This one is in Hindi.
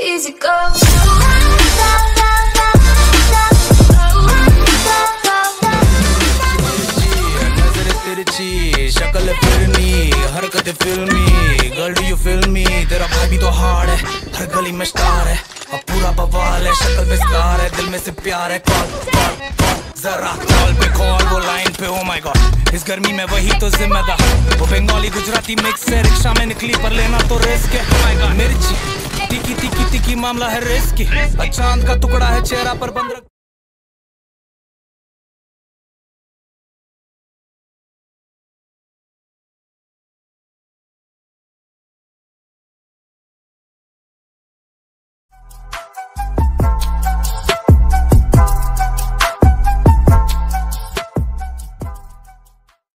easy go. शक्ल फिरनी हरकतें फिल्मी, girl do you feel me? तेरा भाई भी तो हार्ड है, हर गली में स्टार है, अब पूरा बवाल है, शक्ल पे स्कार है, दिल में से प्यार है। कॉल कॉल कॉल जरा कॉल पे कॉल, वो लाइन पे ओ माय गॉड, इस गर्मी में वही तो जिम्मेदार। वो बंगाली गुजराती मिक्स है, रिक्शा में निकली पर लेना तो रिस्क है। ओ माय गॉड मिर्ची तिकी तिकी तिकी मामला है रिस्की, चांद का टुकड़ा है चेहरा पर बंद।